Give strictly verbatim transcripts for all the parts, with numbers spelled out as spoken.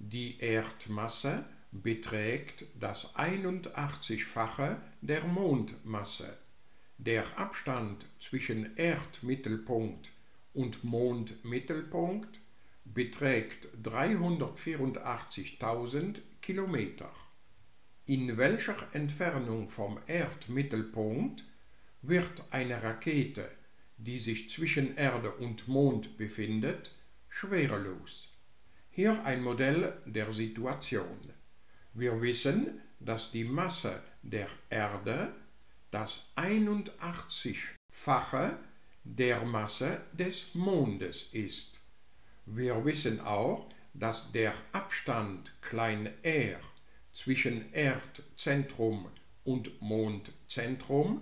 Die Erdmasse beträgt das einundachtzigfache der Mondmasse. Der Abstand zwischen Erdmittelpunkt und Mondmittelpunkt beträgt dreihundertvierundachtzigtausend Kilometer. In welcher Entfernung vom Erdmittelpunkt wird eine Rakete, die sich zwischen Erde und Mond befindet, schwerelos? Hier ein Modell der Situation. Wir wissen, dass die Masse der Erde das einundachtzigfache der Masse des Mondes ist. Wir wissen auch, dass der Abstand klein r zwischen Erdzentrum und Mondzentrum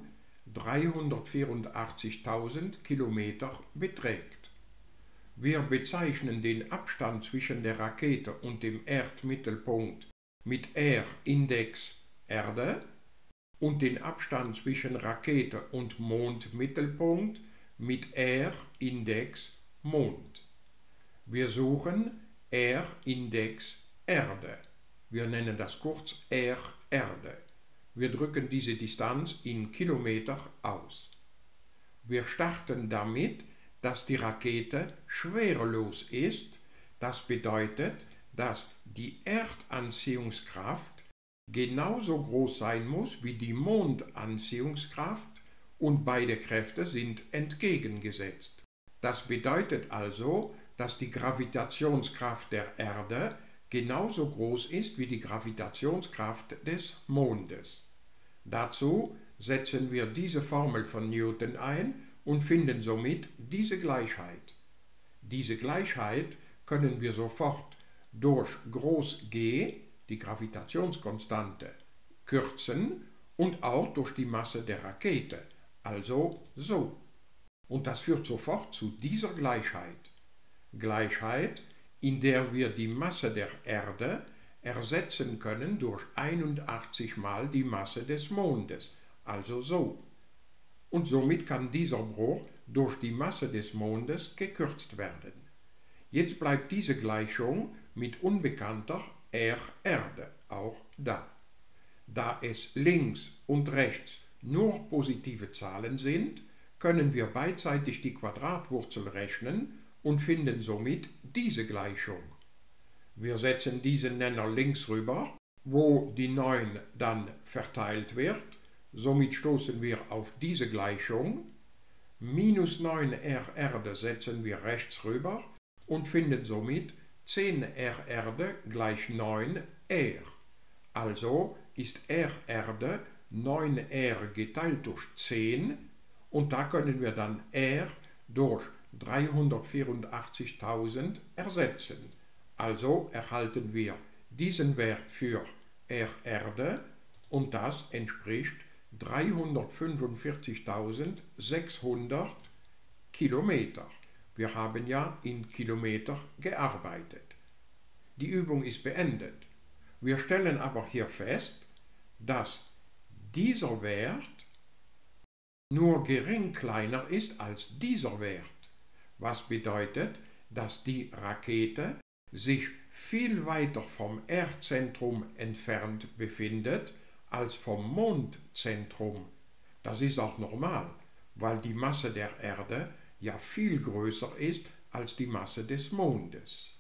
dreihundertvierundachtzigtausend Kilometer beträgt. Wir bezeichnen den Abstand zwischen der Rakete und dem Erdmittelpunkt mit R-Index Erde und den Abstand zwischen Rakete und Mondmittelpunkt mit R-Index Mond. Wir suchen R-Index Erde. Wir nennen das kurz R-Erde. Wir drücken diese Distanz in Kilometer aus. Wir starten damit, dass die Rakete schwerelos ist. Das bedeutet, dass die Erdanziehungskraft genauso groß sein muss wie die Mondanziehungskraft und beide Kräfte sind entgegengesetzt. Das bedeutet also, dass die Gravitationskraft der Erde genauso groß ist wie die Gravitationskraft des Mondes. Dazu setzen wir diese Formel von Newton ein und finden somit diese Gleichheit. Diese Gleichheit können wir sofort durch Groß G, die Gravitationskonstante, kürzen und auch durch die Masse der Rakete, also so. Und das führt sofort zu dieser Gleichheit. Gleichheit, in der wir die Masse der Erde ersetzen können durch einundachtzig mal die Masse des Mondes, also so. Und somit kann dieser Bruch durch die Masse des Mondes gekürzt werden. Jetzt bleibt diese Gleichung mit unbekannter R-Erde auch da. Da es links und rechts nur positive Zahlen sind, können wir beidseitig die Quadratwurzel rechnen und finden somit diese Gleichung. Wir setzen diesen Nenner links rüber, wo die neun dann verteilt wird. Somit stoßen wir auf diese Gleichung. Minus neun R-Erde setzen wir rechts rüber und finden somit zehn R-Erde gleich neun R. Also ist R-Erde neun R geteilt durch zehn und da können wir dann R durch dreihundertvierundachtzigtausend ersetzen. Also erhalten wir diesen Wert für R-Erde und das entspricht dreihundertfünfundvierzigtausendsechshundert Kilometer. Wir haben ja in Kilometer gearbeitet. Die Übung ist beendet. Wir stellen aber hier fest, dass dieser Wert nur gering kleiner ist als dieser Wert, was bedeutet, dass die Rakete sich viel weiter vom Erdzentrum entfernt befindet als vom Mondzentrum. Das ist auch normal, weil die Masse der Erde ja viel größer ist als die Masse des Mondes.